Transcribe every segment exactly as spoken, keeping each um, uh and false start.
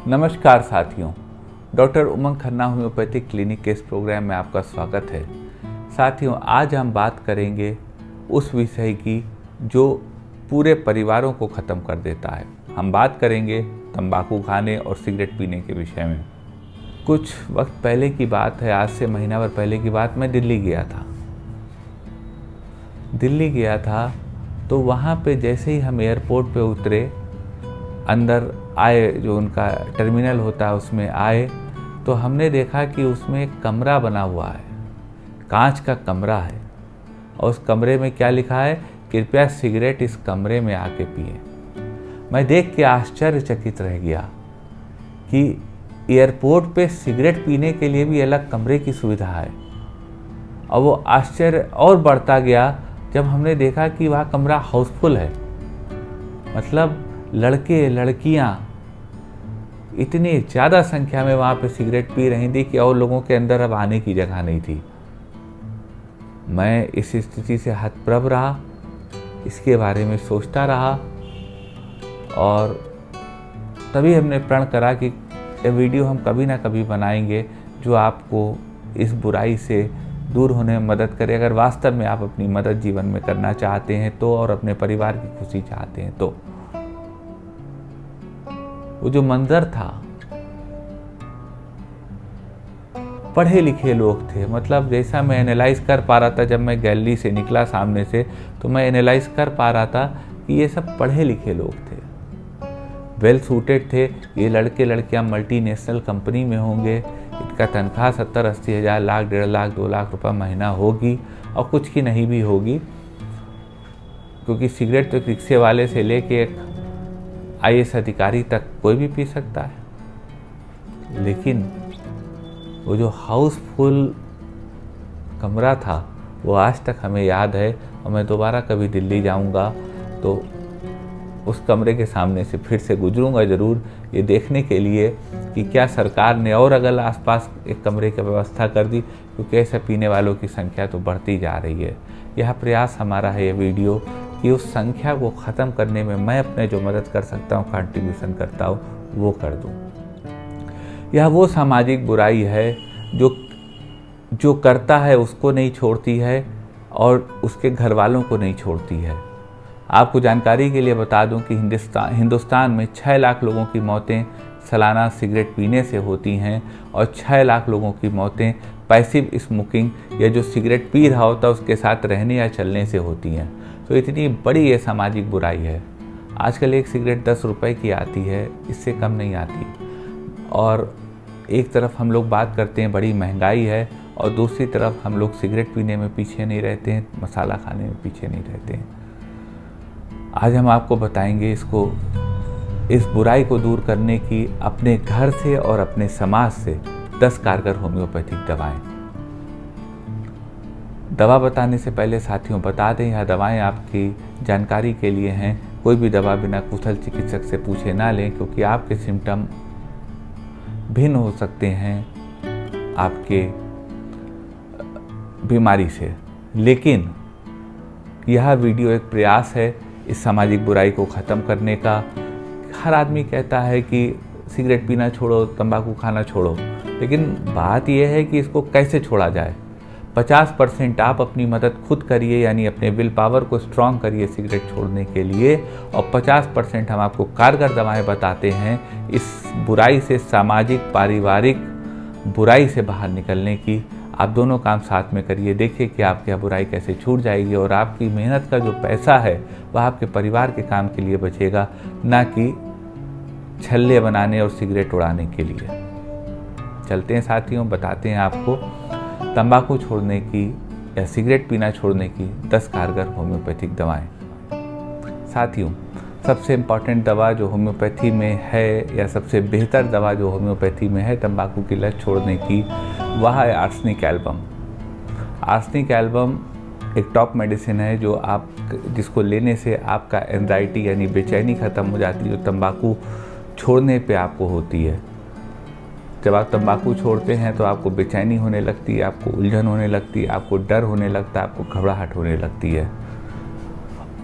नमस्कार साथियों, doctor Umang Khanna homoeopathic clinic के इस प्रोग्राम में आपका स्वागत है। साथियों, आज हम बात करेंगे उस विषय की जो पूरे परिवारों को ख़त्म कर देता है। हम बात करेंगे तंबाकू खाने और सिगरेट पीने के विषय में। कुछ वक्त पहले की बात है, आज से महीना भर पहले की बात, मैं दिल्ली गया था। दिल्ली गया था तो वहाँ पे जैसे ही हम एयरपोर्ट पे उतरे, अंदर आए, जो उनका टर्मिनल होता है उसमें आए, तो हमने देखा कि उसमें एक कमरा बना हुआ है, कांच का कमरा है, और उस कमरे में क्या लिखा है, कृपया सिगरेट इस कमरे में आके पिए। मैं देख के आश्चर्यचकित रह गया कि एयरपोर्ट पे सिगरेट पीने के लिए भी अलग कमरे की सुविधा है। और वो आश्चर्य और बढ़ता गया जब हमने देखा कि वह कमरा हाउसफुल है, मतलब लड़के लड़कियां इतनी ज़्यादा संख्या में वहाँ पे सिगरेट पी रही थी कि और लोगों के अंदर अब आने की जगह नहीं थी। मैं इस स्थिति से हतप्रभ रहा, इसके बारे में सोचता रहा, और तभी हमने प्रण करा कि ये वीडियो हम कभी ना कभी बनाएंगे जो आपको इस बुराई से दूर होने में मदद करे, अगर वास्तव में आप अपनी मदद जीवन में करना चाहते हैं तो, और अपने परिवार की खुशी चाहते हैं तो। वो जो मंजर था, पढ़े लिखे लोग थे, मतलब जैसा मैं एनालाइज कर पा रहा था, जब मैं गैलरी से निकला सामने से तो मैं एनालाइज कर पा रहा था कि ये सब पढ़े लिखे लोग थे, वेल सूटेड थे। ये लड़के लड़कियां मल्टीनेशनल कंपनी में होंगे, इनका तनख्वाह सत्तर अस्सी हज़ार, लाख, डेढ़ लाख, दो लाख रुपए महीना होगी, और कुछ की नहीं भी होगी, क्योंकि सिगरेट तो रिक्शे वाले से लेके एक आई ए एस अधिकारी तक कोई भी पी सकता है। लेकिन वो जो हाउसफुल कमरा था वो आज तक हमें याद है, और मैं दोबारा कभी दिल्ली जाऊंगा तो उस कमरे के सामने से फिर से गुजरूंगा ज़रूर, ये देखने के लिए कि क्या सरकार ने और अगर आसपास एक कमरे की व्यवस्था कर दी, क्योंकि ऐसे पीने वालों की संख्या तो बढ़ती जा रही है। यह प्रयास हमारा है, ये वीडियो, कि उस संख्या को ख़त्म करने में मैं अपने जो मदद कर सकता हूँ, कंट्रीब्यूशन करता हूँ, वो कर दूँ। यह वो सामाजिक बुराई है जो जो करता है उसको नहीं छोड़ती है और उसके घर वालों को नहीं छोड़ती है। आपको जानकारी के लिए बता दूं कि हिंदुस्तान हिंदुस्तान में छः लाख लोगों की मौतें सालाना सिगरेट पीने से होती हैं, और छः लाख लोगों की मौतें पैसिव स्मोकिंग या जो सिगरेट पी रहा होता है उसके साथ रहने या चलने से होती हैं। तो इतनी बड़ी ये सामाजिक बुराई है। आजकल एक सिगरेट दस रुपए की आती है, इससे कम नहीं आती। और एक तरफ हम लोग बात करते हैं बड़ी महंगाई है, और दूसरी तरफ हम लोग सिगरेट पीने में पीछे नहीं रहते हैं, मसाला खाने में पीछे नहीं रहते हैं। आज हम आपको बताएंगे इसको, इस बुराई को दूर करने की अपने घर से और अपने समाज से दस कारगर होम्योपैथिक दवाएं। दवा बताने से पहले साथियों बता दें, यह दवाएं आपकी जानकारी के लिए हैं। कोई भी दवा बिना कुशल चिकित्सक से पूछे ना लें, क्योंकि आपके सिम्टम भिन्न हो सकते हैं आपके बीमारी से। लेकिन यह वीडियो एक प्रयास है इस सामाजिक बुराई को ख़त्म करने का। हर आदमी कहता है कि सिगरेट पीना छोड़ो, तंबाकू खाना छोड़ो, लेकिन बात यह है कि इसको कैसे छोड़ा जाए। पचास परसेंट आप अपनी मदद खुद करिए, यानी अपने विल पावर को स्ट्रॉन्ग करिए सिगरेट छोड़ने के लिए, और पचास परसेंट हम आपको कारगर दवाएं बताते हैं इस बुराई से, सामाजिक पारिवारिक बुराई से बाहर निकलने की। आप दोनों काम साथ में करिए, देखिए कि आपकी यह बुराई कैसे छूट जाएगी, और आपकी मेहनत का जो पैसा है वह आपके परिवार के काम के लिए बचेगा, ना कि छल्ले बनाने और सिगरेट उड़ाने के लिए। चलते हैं साथियों, बताते हैं आपको तंबाकू छोड़ने की या सिगरेट पीना छोड़ने की दस कारगर होम्योपैथिक दवाएं। साथियों, सबसे इम्पॉर्टेंट दवा जो होम्योपैथी में है, या सबसे बेहतर दवा जो होम्योपैथी में है तंबाकू की लत छोड़ने की, वह है आर्सेनिक एल्बम। आर्सेनिक एल्बम एक टॉप मेडिसिन है जो आप जिसको लेने से आपका एंजाइटी यानी बेचैनी ख़त्म हो जाती है, जो तंबाकू छोड़ने पे आपको होती है। जब आप तंबाकू छोड़ते हैं तो आपको बेचैनी होने लगती है, आपको उलझन होने लगती है, आपको डर होने लगता है, आपको घबराहट होने लगती है।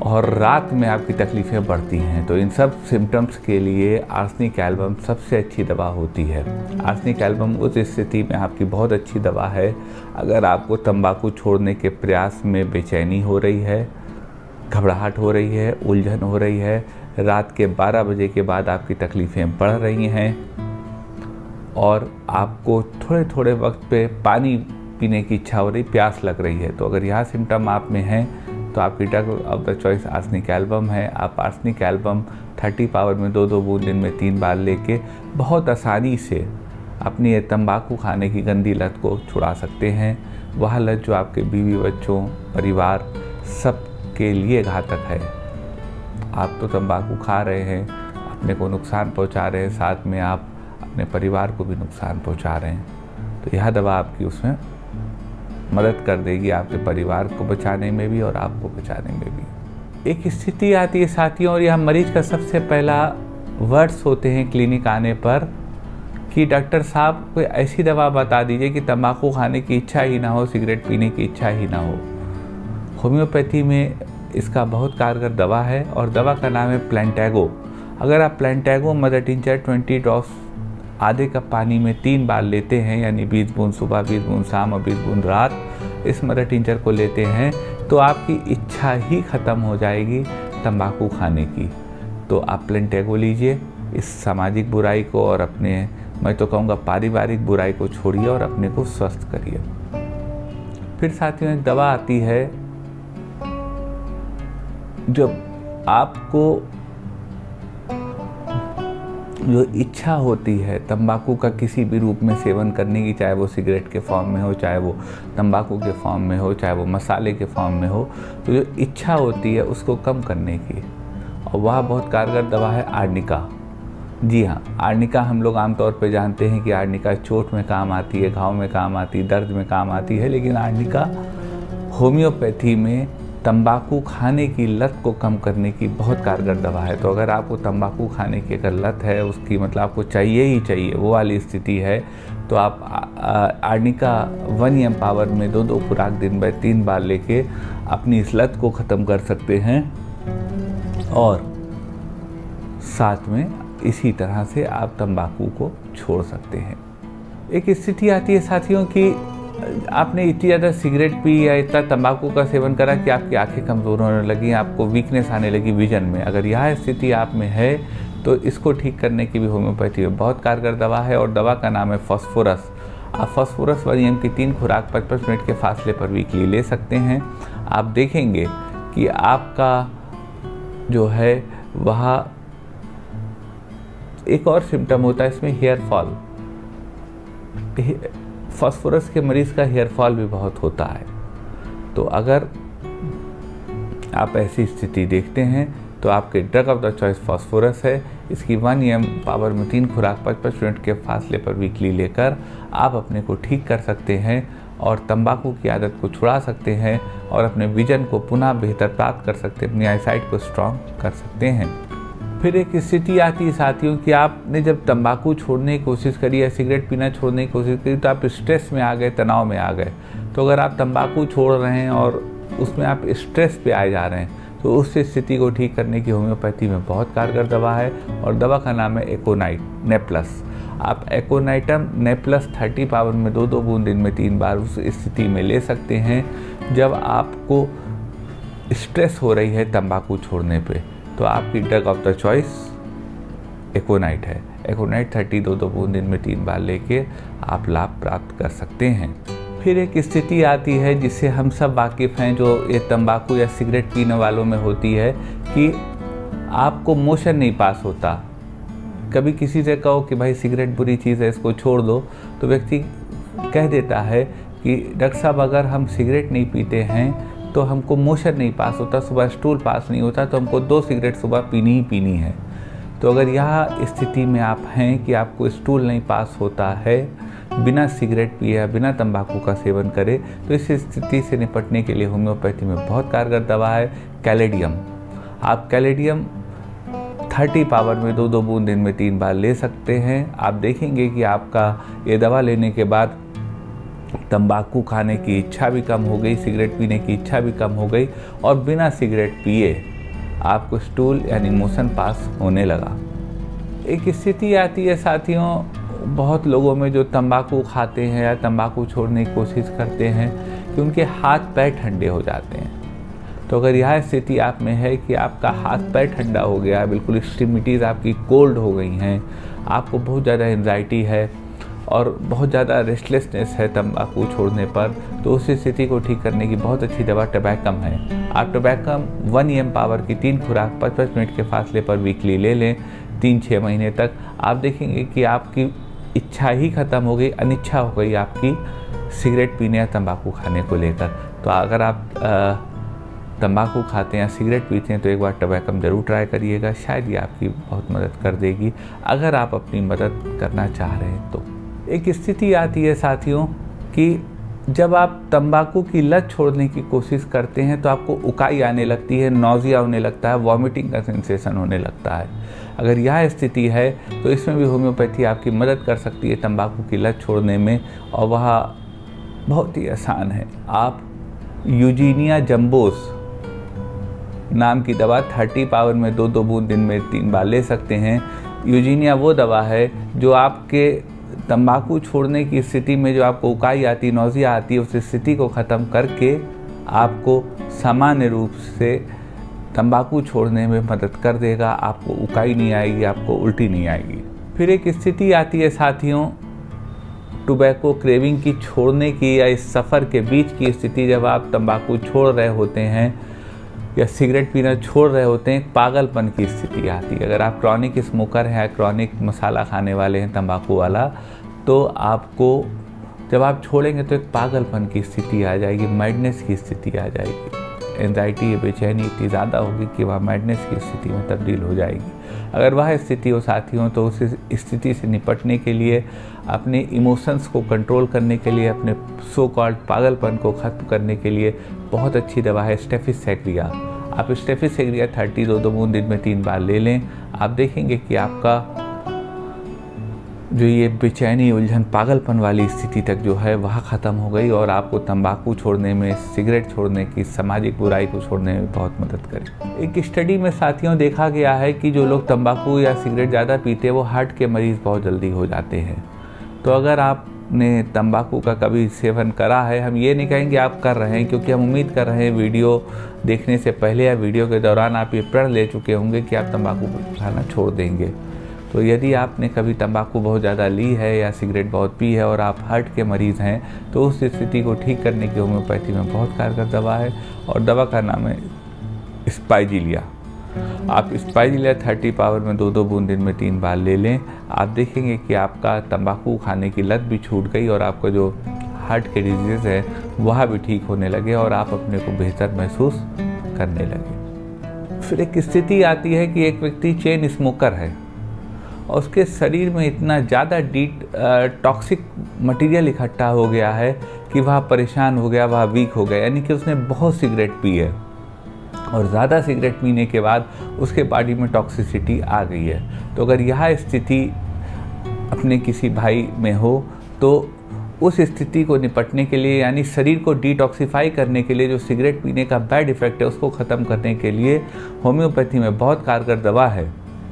और रात में आपकी तकलीफ़ें बढ़ती हैं। तो इन सब सिम्टम्स के लिए आर्सेनिक एल्बम सबसे अच्छी दवा होती है। आर्सेनिक एल्बम उस स्थिति में आपकी बहुत अच्छी दवा है अगर आपको तंबाकू छोड़ने के प्रयास में बेचैनी हो रही है, घबराहट हो रही है, उलझन हो रही है, रात के बारह बजे के बाद आपकी तकलीफ़ें बढ़ रही हैं और आपको थोड़े थोड़े वक्त पे पानी पीने की इच्छा हो रही, प्यास लग रही है। तो अगर यह सिम्टम आप में हैं तो आपकी drug of the choice arsenic album है। आप आर्सेनिक एल्बम थर्टी पावर में दो दो बूंद दिन में तीन बार लेके बहुत आसानी से अपनी ये तंबाकू खाने की गंदी लत को छुड़ा सकते हैं। वह लत जो आपके बीवी बच्चों, परिवार सब के लिए घातक है। आप तो तंबाकू खा रहे हैं, अपने को नुकसान पहुंचा रहे हैं, साथ में आप अपने परिवार को भी नुकसान पहुंचा रहे हैं। तो यह दवा आपकी उसमें मदद कर देगी, आपके परिवार को बचाने में भी और आपको बचाने में भी। एक स्थिति आती है साथियों, और यह मरीज का सबसे पहला वर्ड्स होते हैं क्लिनिक आने पर कि डॉक्टर साहब कोई ऐसी दवा बता दीजिए कि तंबाकू खाने की इच्छा ही ना हो, सिगरेट पीने की इच्छा ही ना हो। होम्योपैथी में इसका बहुत कारगर दवा है और दवा का नाम है प्लेंटैगो। अगर आप plantago mother tincture twenty drops आधे कप पानी में तीन बार लेते हैं, यानी बीस बूंद सुबह, बीस बूंद शाम और बीस बूंद रात, इस मदर टिंचर को लेते हैं तो आपकी इच्छा ही ख़त्म हो जाएगी तंबाकू खाने की। तो आप प्लेंटैगो लीजिए, इस सामाजिक बुराई को और अपने, मैं तो कहूँगा पारिवारिक बुराई को छोड़िए और अपने को स्वस्थ करिए। फिर साथियों एक दवा आती है जब आपको जो इच्छा होती है तंबाकू का किसी भी रूप में सेवन करने की, चाहे वो सिगरेट के फॉर्म में हो, चाहे वो तंबाकू के फॉर्म में हो, चाहे वो मसाले के फॉर्म में हो, तो जो इच्छा होती है उसको कम करने की, और वह बहुत कारगर दवा है आर्निका। जी हाँ, आर्निका हम लोग आमतौर पे जानते हैं कि आर्निका चोट में काम आती है, घाव में काम आती है, दर्द में काम आती है, लेकिन आर्निका होम्योपैथी में तंबाकू खाने की लत को कम करने की बहुत कारगर दवा है। तो अगर आपको तंबाकू खाने की अगर लत है, उसकी मतलब आपको चाहिए ही चाहिए, वो वाली स्थिति है, तो आप आर्निका वन एम पावर में दो दो खुराक दिन में तीन बार लेके अपनी इस लत को ख़त्म कर सकते हैं। और साथ में इसी तरह से आप तंबाकू को छोड़ सकते हैं। एक स्थिति आती है साथियों कि आपने इतनी ज़्यादा सिगरेट पी या इतना तंबाकू का सेवन करा कि आपकी आंखें कमज़ोर होने लगी, आपको वीकनेस आने लगी विजन में। अगर यह स्थिति आप में है तो इसको ठीक करने की भी होम्योपैथी में बहुत कारगर दवा है, और दवा का नाम है फास्फोरस। आप फास्फोरस वन एम की तीन खुराक पचपन मिनट के फासले पर वीकली ले सकते हैं। आप देखेंगे कि आपका जो है वह एक और सिम्टम होता है इसमें, हेयर फॉल। फास्फोरस के मरीज़ का हेयर फॉल भी बहुत होता है। तो अगर आप ऐसी स्थिति देखते हैं तो आपके drug of the choice phosphorus है। इसकी वन एम पावर में तीन खुराक पचपन मिनट के फासले पर वीकली लेकर आप अपने को ठीक कर सकते हैं और तंबाकू की आदत को छुड़ा सकते हैं और अपने विजन को पुनः बेहतर प्राप्त कर सकते हैं, अपनी आईसाइट को स्ट्रॉन्ग कर सकते हैं। फिर एक स्थिति आती है साथियों कि आपने जब तंबाकू छोड़ने की कोशिश करी या सिगरेट पीना छोड़ने की कोशिश करी तो आप स्ट्रेस में आ गए, तनाव में आ गए। तो अगर आप तंबाकू छोड़ रहे हैं और उसमें आप स्ट्रेस पे आए जा रहे हैं तो उस स्थिति को ठीक करने की होम्योपैथी में बहुत कारगर दवा है, और दवा का नाम है एकोनाइट ने प्लस। आप एकोनाइटम ने प्लस थर्टी पावर में दो दो बूंद दिन में तीन बार उस स्थिति में ले सकते हैं जब आपको स्ट्रेस हो रही है तंबाकू छोड़ने पे। तो आपकी drug of the choice aconite है। एकोनाइट थर्टी दो दो बूंद दिन में तीन बार लेके आप लाभ प्राप्त कर सकते हैं। फिर एक स्थिति आती है जिससे हम सब वाकिफ़ हैं, जो ये तंबाकू या सिगरेट पीने वालों में होती है कि आपको मोशन नहीं पास होता। कभी किसी से कहो कि भाई सिगरेट बुरी चीज़ है, इसको छोड़ दो, तो व्यक्ति कह देता है कि डॉक्टर साहब अगर हम सिगरेट नहीं पीते हैं तो हमको मोशन नहीं पास होता, सुबह स्टूल पास नहीं होता, तो हमको दो सिगरेट सुबह पीनी ही पीनी है। तो अगर यह स्थिति में आप हैं कि आपको स्टूल नहीं पास होता है बिना सिगरेट पिए या बिना तंबाकू का सेवन करे, तो इस स्थिति से निपटने के लिए होम्योपैथी में बहुत कारगर दवा है कैलेडियम। आप कैलेडियम थर्टी पावर में दो दो बूंद दिन में तीन बार ले सकते हैं। आप देखेंगे कि आपका ये दवा लेने के बाद तंबाकू खाने की इच्छा भी कम हो गई, सिगरेट पीने की इच्छा भी कम हो गई, और बिना सिगरेट पिए आपको स्टूल यानी मोशन पास होने लगा। एक स्थिति आती है साथियों, बहुत लोगों में जो तंबाकू खाते हैं या तंबाकू छोड़ने की कोशिश करते हैं कि उनके हाथ पैर ठंडे हो जाते हैं। तो अगर यह स्थिति आप में है कि आपका हाथ पैर ठंडा हो गया, बिल्कुल एक्सट्रीमिटीज़ आपकी कोल्ड हो गई हैं, आपको बहुत ज़्यादा एंजाइटी है और बहुत ज़्यादा रेस्टलेसनेस है तंबाकू छोड़ने पर, तो उस स्थिति को ठीक करने की बहुत अच्छी दवा टबैकम है। आप tabacum one M power की तीन खुराक पाँच पाँच मिनट के फासले पर वीकली ले लें तीन छः महीने तक। आप देखेंगे कि आपकी इच्छा ही ख़त्म हो गई, अनिच्छा हो गई आपकी सिगरेट पीने या तंबाकू खाने को लेकर। तो अगर आप तंबाकू खाते हैं या सिगरेट पीते हैं तो एक बार टबैकम ज़रूर ट्राई करिएगा, शायद ये आपकी बहुत मदद कर देगी अगर आप अपनी मदद करना चाह रहे हैं तो। एक स्थिति आती है साथियों कि जब आप तंबाकू की लत छोड़ने की कोशिश करते हैं तो आपको उकाई आने लगती है, नौजिया होने लगता है, वॉमिटिंग का सेंसेशन होने लगता है। अगर यह स्थिति है तो इसमें भी होम्योपैथी आपकी मदद कर सकती है तंबाकू की लत छोड़ने में, और वह बहुत ही आसान है। आप यूजीनिया जम्बोस नाम की दवा तीस पावर में दो दो बूंद दिन में तीन बार ले सकते हैं। यूजीनिया वो दवा है जो आपके तंबाकू छोड़ने की स्थिति में जो आपको उकाई आती, नौजिया आती है, उस स्थिति को ख़त्म करके आपको सामान्य रूप से तंबाकू छोड़ने में मदद कर देगा। आपको उकाई नहीं आएगी, आपको उल्टी नहीं आएगी। फिर एक स्थिति आती है साथियों टोबैको क्रेविंग की छोड़ने की, या इस सफ़र के बीच की स्थिति जब आप तंबाकू छोड़ रहे होते हैं या सिगरेट पीना छोड़ रहे होते हैं, एक पागलपन की स्थिति आती है। अगर आप क्रॉनिक स्मोकर हैं, क्रोनिक मसाला खाने वाले हैं तंबाकू वाला, तो आपको जब आप छोड़ेंगे तो एक पागलपन की स्थिति आ जाएगी, मैडनेस की स्थिति आ जाएगी। एंजाइटी, बेचैनी इतनी ज़्यादा होगी कि वह मैडनेस की स्थिति में तब्दील हो जाएगी। अगर वह स्थिति हो साथियों तो उस स्थिति से निपटने के लिए, अपने इमोशंस को कंट्रोल करने के लिए, अपने सो कॉल्ड पागलपन को ख़त्म करने के लिए बहुत अच्छी दवा है स्टेफिस सेग्रिया। आप स्टेफिस सेग्रिया थर्टी दो दो बूंद दिन में तीन बार ले लें। आप देखेंगे कि आपका जो ये बेचैनी, उलझन, पागलपन वाली स्थिति तक जो है वह ख़त्म हो गई और आपको तंबाकू छोड़ने में, सिगरेट छोड़ने की, सामाजिक बुराई को छोड़ने में बहुत मदद करे। एक स्टडी में साथियों देखा गया है कि जो लोग तंबाकू या सिगरेट ज़्यादा पीते हैं वो हार्ट के मरीज़ बहुत जल्दी हो जाते हैं। तो अगर आपने तंबाकू का कभी सेवन करा है, हम ये नहीं कहेंगे आप कर रहे हैं, क्योंकि हम उम्मीद कर रहे हैं वीडियो देखने से पहले या वीडियो के दौरान आप ये प्रण ले चुके होंगे कि आप तंबाकू खाना छोड़ देंगे। तो यदि आपने कभी तंबाकू बहुत ज़्यादा ली है या सिगरेट बहुत पी है और आप हार्ट के मरीज़ हैं तो उस स्थिति को ठीक करने की होम्योपैथी में बहुत कारगर दवा है, और दवा का नाम है स्पाइजिलिया। आप स्पाइजिलिया थर्टी पावर में दो दो बूंद दिन में तीन बार ले लें। आप देखेंगे कि आपका तंबाकू खाने की लत भी छूट गई और आपका जो हार्ट के डिजीज़ है वह भी ठीक होने लगे और आप अपने को बेहतर महसूस करने लगे। फिर एक स्थिति आती है कि एक व्यक्ति चेन स्मोकर है और उसके शरीर में इतना ज़्यादा डी टॉक्सिक मटेरियल इकट्ठा हो गया है कि वह परेशान हो गया, वह वीक हो गया, यानी कि उसने बहुत सिगरेट पी है और ज़्यादा सिगरेट पीने के बाद उसके बॉडी में टॉक्सिसिटी आ गई है। तो अगर यह स्थिति अपने किसी भाई में हो तो उस स्थिति को निपटने के लिए, यानी शरीर को डिटॉक्सिफाई करने के लिए, जो सिगरेट पीने का बैड इफ़ेक्ट है उसको ख़त्म करने के लिए होम्योपैथी में बहुत कारगर दवा है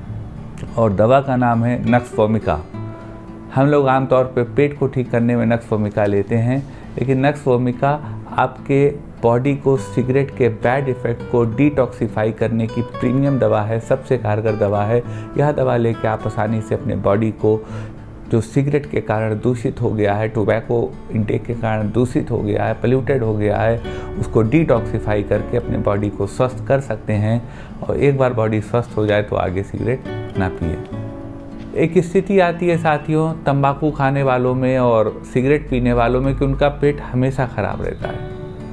और दवा का नाम है नक्स वोमिका। हम लोग आमतौर पर पे पेट को ठीक करने में नक्स वोमिका लेते हैं, लेकिन नक्स वोमिका आपके बॉडी को सिगरेट के बैड इफ़ेक्ट को डिटॉक्सिफाई करने की प्रीमियम दवा है, सबसे कारगर दवा है। यह दवा लेके आप आसानी से अपने बॉडी को, जो सिगरेट के कारण दूषित हो गया है, टोबैको इंटेक के कारण दूषित हो गया है, पोल्यूटेड हो गया है, उसको डिटॉक्सिफाई करके अपने बॉडी को स्वस्थ कर सकते हैं। और एक बार बॉडी स्वस्थ हो जाए तो आगे सिगरेट ना पिए। एक स्थिति आती है साथियों तंबाकू खाने वालों में और सिगरेट पीने वालों में कि उनका पेट हमेशा ख़राब रहता है।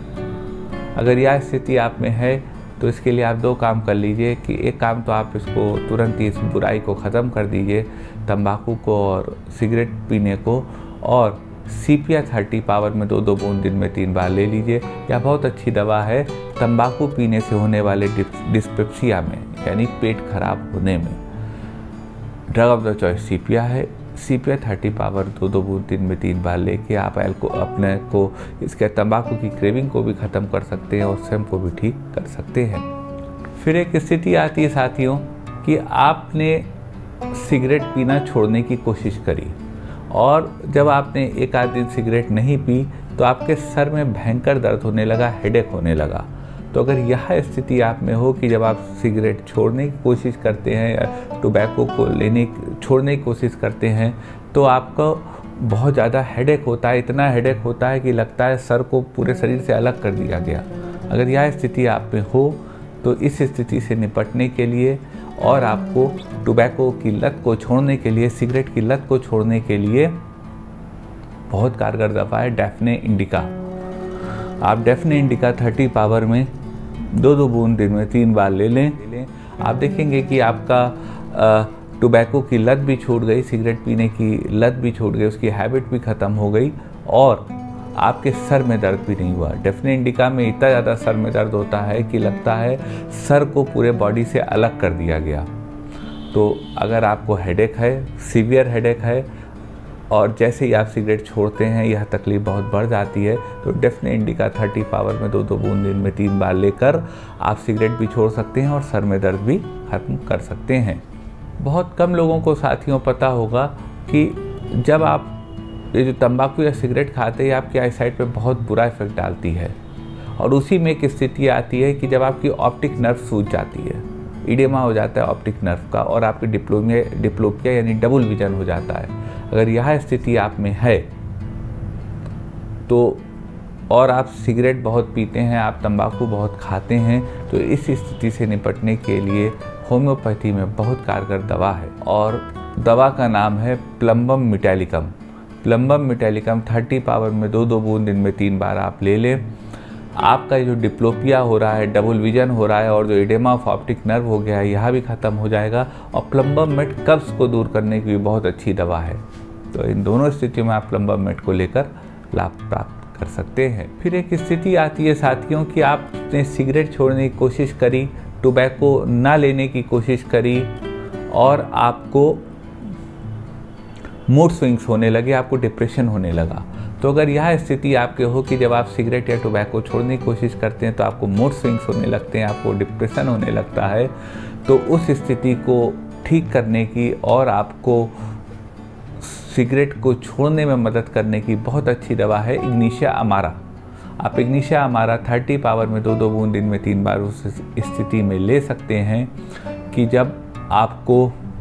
अगर यह स्थिति आप में है तो इसके लिए आप दो काम कर लीजिए कि एक काम तो आप इसको तुरंत ही इस बुराई को ख़त्म कर दीजिए, तंबाकू को और सिगरेट पीने को, और सीपिया थर्टी पावर में दो दो बूंद दिन में तीन बार ले लीजिए। यह बहुत अच्छी दवा है तंबाकू पीने से होने वाले डिस्पेप्सिया में, यानी पेट खराब होने में। Drug of the choice sepia है। सीपिया थर्टी पावर दो दो बूंद दिन में तीन बार लेके आप एल्को अपने को, इसके तंबाकू की क्रेविंग को भी ख़त्म कर सकते हैं और स्वयं को भी ठीक कर सकते हैं। फिर एक स्थिति आती है साथियों कि आपने सिगरेट पीना छोड़ने की कोशिश करी और जब आपने एक आध दिन सिगरेट नहीं पी तो आपके सर में भयंकर दर्द होने लगा, हेडेक होने लगा। तो अगर यह स्थिति आप में हो कि जब आप सिगरेट छोड़ने की कोशिश करते हैं या टोबैको को लेने छोड़ने की कोशिश करते हैं तो आपको बहुत ज़्यादा हेडेक होता है, इतना हेडेक होता है कि लगता है सर को पूरे शरीर से अलग कर दिया गया। अगर यह स्थिति आप में हो तो इस स्थिति से निपटने के लिए और आपको टोबैको की लत को छोड़ने के लिए, सिगरेट की लत को छोड़ने के लिए बहुत कारगर दवा है डेफने इंडिका। आप डेफने इंडिका थर्टी पावर में दो दो बूंद दिन में तीन बार ले लें। आप देखेंगे कि आपका टोबैको की लत भी छूट गई, सिगरेट पीने की लत भी छूट गई, उसकी हैबिट भी ख़त्म हो गई और आपके सर में दर्द भी नहीं हुआ। डेफने इंडिका में इतना ज़्यादा सर में दर्द होता है कि लगता है सर को पूरे बॉडी से अलग कर दिया गया। तो अगर आपको हेडेक है, सीवियर हेडेक है और जैसे ही आप सिगरेट छोड़ते हैं यह तकलीफ़ बहुत बढ़ जाती है तो डेफने इंडिका थर्टी पावर में दो दो बूंद दिन में तीन बार लेकर आप सिगरेट भी छोड़ सकते हैं और सर में दर्द भी ख़त्म कर सकते हैं। बहुत कम लोगों को साथियों पता होगा कि जब आप ये जो तंबाकू या सिगरेट खाते हैं आपकी आईसाइट पे बहुत बुरा इफेक्ट डालती है और उसी में एक स्थिति आती है कि जब आपकी ऑप्टिक नर्व सूज जाती है, इडेमा हो जाता है ऑप्टिक नर्व का और आपकी डिप्लोमिया डिप्लोपिया यानी डबल विजन हो जाता है। अगर यह स्थिति आप में है तो और आप सिगरेट बहुत पीते हैं, आप तंबाकू बहुत खाते हैं तो इस स्थिति से निपटने के लिए होम्योपैथी में बहुत कारगर दवा है और दवा का नाम है plumbum metallicum. Plumbum metallicum thirty power में दो दो बूंद दिन में तीन बार आप ले लें। आपका जो डिप्लोपिया हो रहा है, डबल विजन हो रहा है और जो एडेमा ऑफ ऑप्टिक नर्व हो गया है यह भी ख़त्म हो जाएगा और प्लम्बम मेट कब्ज़ को दूर करने की भी बहुत अच्छी दवा है। तो इन दोनों स्थितियों में आप प्लम्बम मेट को लेकर लाभ प्राप्त कर सकते हैं। फिर एक स्थिति आती है साथियों कि आपने सिगरेट छोड़ने की कोशिश करी, टोबैको ना लेने की कोशिश करी और आपको मूड स्विंग्स होने लगे, आपको डिप्रेशन होने लगा। तो अगर यह स्थिति आपके हो कि जब आप सिगरेट या टोबैको छोड़ने की कोशिश करते हैं तो आपको मूड स्विंग्स होने लगते हैं, आपको डिप्रेशन होने लगता है, तो उस स्थिति को ठीक करने की और आपको सिगरेट को छोड़ने में मदद करने की बहुत अच्छी दवा है इग्निशिया अमारा। आप इग्निशिया अमारा थर्टी पावर में दो दो बूंद दिन में तीन बार उस स्थिति में ले सकते हैं कि जब आपको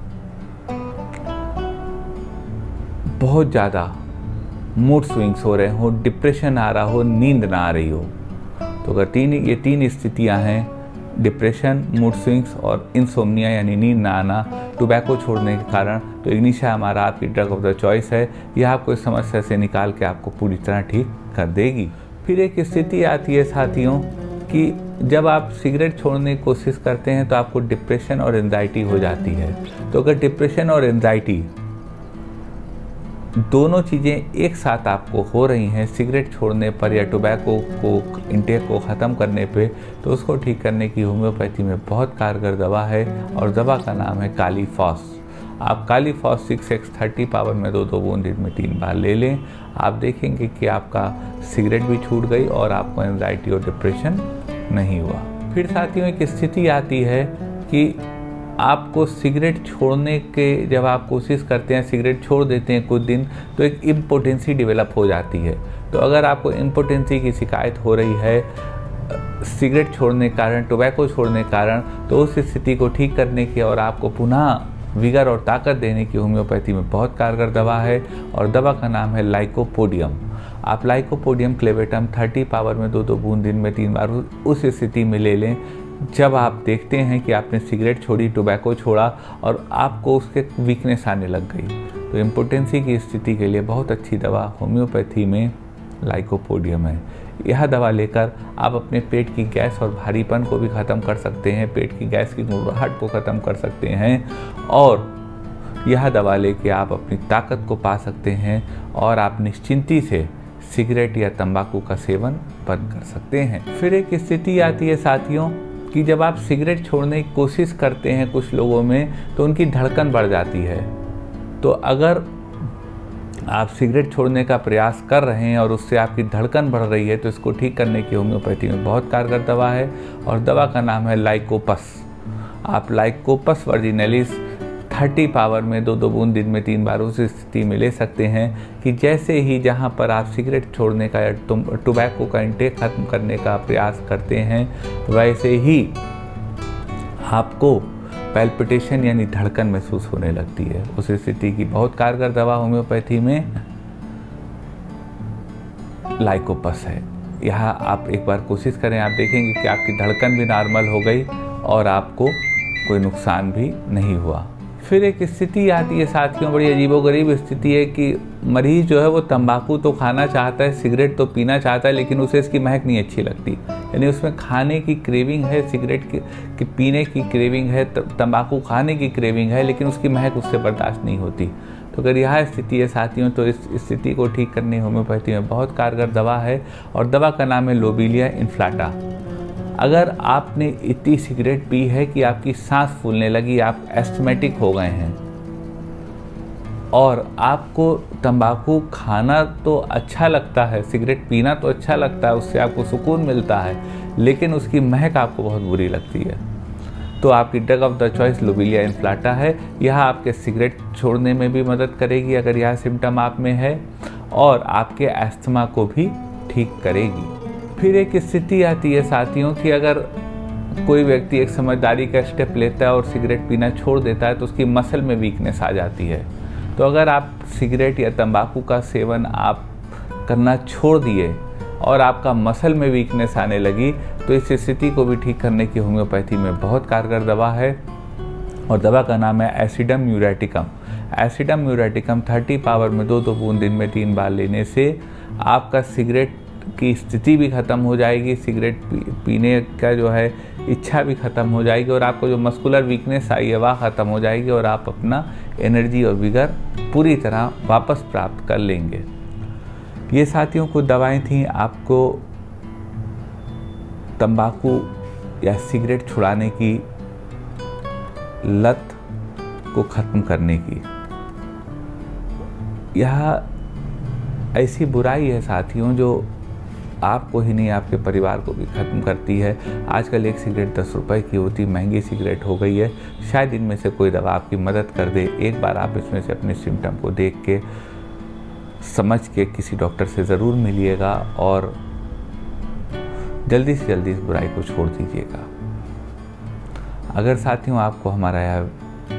बहुत ज़्यादा मूड स्विंग्स हो रहे हो, डिप्रेशन आ रहा हो, नींद ना आ रही हो। तो अगर तीन ये तीन स्थितियां हैं, डिप्रेशन, मूड स्विंग्स और इंसोम्निया यानी नींद ना आना टोबैको छोड़ने के कारण, तो इग्निशिया हमारा आपकी ड्रग ऑफ द चॉइस है। यह आपको इस समस्या से निकाल के आपको पूरी तरह ठीक कर देगी। फिर एक स्थिति आती है साथियों कि जब आप सिगरेट छोड़ने की कोशिश करते हैं तो आपको डिप्रेशन और एंजाइटी हो जाती है। तो अगर डिप्रेशन और एंजाइटी दोनों चीज़ें एक साथ आपको हो रही हैं सिगरेट छोड़ने पर या टोबैको को इंटेक को ख़त्म करने पे, तो उसको ठीक करने की होम्योपैथी में बहुत कारगर दवा है और दवा का नाम है कालीफॉस। आप Kali Phos six X thirty power में दो दो बूंद दिन में तीन बार ले लें। आप देखेंगे कि आपका सिगरेट भी छूट गई और आपको एंजाइटी और डिप्रेशन नहीं हुआ। फिर साथियों एक स्थिति आती है कि आपको सिगरेट छोड़ने के जब आप कोशिश करते हैं, सिगरेट छोड़ देते हैं कुछ दिन, तो एक इम्पोटेंसी डेवलप हो जाती है। तो अगर आपको इम्पोटेंसी की शिकायत हो रही है सिगरेट छोड़ने के कारण, टोबैको छोड़ने के कारण, तो उस स्थिति को ठीक करने की और आपको पुनः विगर और ताकत देने की होम्योपैथी में बहुत कारगर दवा है और दवा का नाम है लाइकोपोडियम। आप लाइकोपोडियम क्लेवेटम थर्टी पावर में दो दो बूंद दिन में तीन बार उस स्थिति में ले लें जब आप देखते हैं कि आपने सिगरेट छोड़ी, टोबैको छोड़ा और आपको उसके वीकनेस आने लग गई। तो इम्पोटेंसी की स्थिति के लिए बहुत अच्छी दवा होम्योपैथी में लाइकोपोडियम है। यह दवा लेकर आप अपने पेट की गैस और भारीपन को भी ख़त्म कर सकते हैं, पेट की गैस की गुड़गुड़ाहट को ख़त्म कर सकते हैं और यह दवा लेके आप अपनी ताकत को पा सकते हैं और आप निश्चिंती से सिगरेट या तंबाकू का सेवन बंद कर सकते हैं। फिर एक स्थिति आती है साथियों कि जब आप सिगरेट छोड़ने की कोशिश करते हैं कुछ लोगों में तो उनकी धड़कन बढ़ जाती है। तो अगर आप सिगरेट छोड़ने का प्रयास कर रहे हैं और उससे आपकी धड़कन बढ़ रही है, तो इसको ठीक करने की होम्योपैथी में बहुत कारगर दवा है और दवा का नाम है लाइकोपस। आप लाइकोपस वर्जिनलिस तीस पावर में दो दो बूंद दिन में तीन बार उस स्थिति में ले सकते हैं कि जैसे ही जहां पर आप सिगरेट छोड़ने का या टोबैको का इंटेक खत्म करने का प्रयास करते हैं, वैसे ही आपको पैल्पिटेशन यानी धड़कन महसूस होने लगती है। उस स्थिति की बहुत कारगर दवा होम्योपैथी में लाइकोपस है। यहाँ आप एक बार कोशिश करें, आप देखेंगे कि आपकी धड़कन भी नॉर्मल हो गई और आपको कोई नुकसान भी नहीं हुआ। फिर एक स्थिति आती है साथियों, बड़ी अजीबोगरीब स्थिति है कि मरीज जो है वो तंबाकू तो खाना चाहता है, सिगरेट तो पीना चाहता है, लेकिन उसे इसकी महक नहीं अच्छी लगती। यानी उसमें खाने की क्रेविंग है, सिगरेट की, की पीने की क्रेविंग है, तंबाकू खाने की क्रेविंग है, लेकिन उसकी महक उससे बर्दाश्त नहीं होती। तो अगर यह स्थिति है साथियों, तो इस स्थिति को ठीक करने होम्योपैथी में बहुत कारगर दवा है और दवा का नाम है लोबेलिया इन्फ्लाटा। अगर आपने इतनी सिगरेट पी है कि आपकी सांस फूलने लगी, आप एस्थमेटिक हो गए हैं और आपको तंबाकू खाना तो अच्छा लगता है, सिगरेट पीना तो अच्छा लगता है, उससे आपको सुकून मिलता है, लेकिन उसकी महक आपको बहुत बुरी लगती है, तो आपकी drug of the choice lobelia inflata है। यह आपके सिगरेट छोड़ने में भी मदद करेगी अगर यह सिम्टम आप में है, और आपके अस्थमा को भी ठीक करेगी। फिर एक स्थिति आती है साथियों कि अगर कोई व्यक्ति एक समझदारी का स्टेप लेता है और सिगरेट पीना छोड़ देता है, तो उसकी मसल में वीकनेस आ जाती है। तो अगर आप सिगरेट या तंबाकू का सेवन आप करना छोड़ दिए और आपका मसल में वीकनेस आने लगी, तो इस स्थिति को भी ठीक करने की होम्योपैथी में बहुत कारगर दवा है और दवा का नाम है एसिडम म्यूरेटिकम। एसिडम म्यूरेटिकम तीस पावर में दो दो बूंद दिन में तीन बार लेने से आपका सिगरेट की स्थिति भी ख़त्म हो जाएगी, सिगरेट पी, पीने का जो है इच्छा भी ख़त्म हो जाएगी और आपको जो मस्कुलर वीकनेस आई है वह ख़त्म हो जाएगी और आप अपना एनर्जी और विगर पूरी तरह वापस प्राप्त कर लेंगे। ये साथियों को दवाएं थीं आपको तंबाकू या सिगरेट छुड़ाने की लत को ख़त्म करने की। यह ऐसी बुराई है साथियों जो आपको ही नहीं आपके परिवार को भी ख़त्म करती है। आजकल एक सिगरेट दस रुपए की होती, महंगी सिगरेट हो गई है। शायद इनमें से कोई दवा आपकी मदद कर दे। एक बार आप इसमें से अपने सिम्टम को देख के समझ के किसी डॉक्टर से ज़रूर मिलिएगा और जल्दी से जल्दी इस बुराई को छोड़ दीजिएगा। अगर साथियों आपको हमारा यह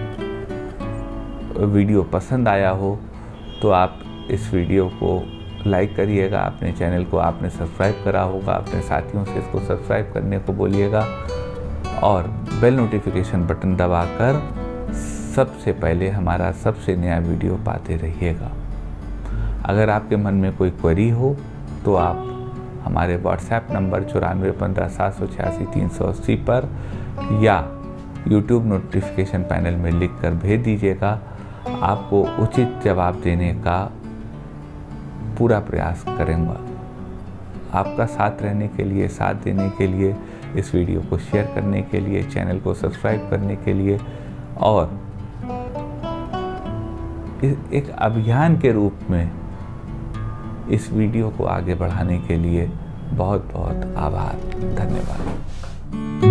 वीडियो पसंद आया हो तो आप इस वीडियो को लाइक करिएगा, अपने चैनल को आपने सब्सक्राइब करा होगा, अपने साथियों से इसको सब्सक्राइब करने को बोलिएगा और बेल नोटिफिकेशन बटन दबाकर सबसे पहले हमारा सबसे नया वीडियो पाते रहिएगा। अगर आपके मन में कोई क्वेरी हो तो आप हमारे व्हाट्सएप नंबर चौरानवे पंद्रह सात सौ छियासी तीन सौ अस्सी पर या यूट्यूब नोटिफिकेशन पैनल में लिख कर भेज दीजिएगा। आपको उचित जवाब देने का पूरा प्रयास करूँगा। आपका साथ रहने के लिए, साथ देने के लिए, इस वीडियो को शेयर करने के लिए, चैनल को सब्सक्राइब करने के लिए और एक अभियान के रूप में इस वीडियो को आगे बढ़ाने के लिए बहुत बहुत आभार। धन्यवाद।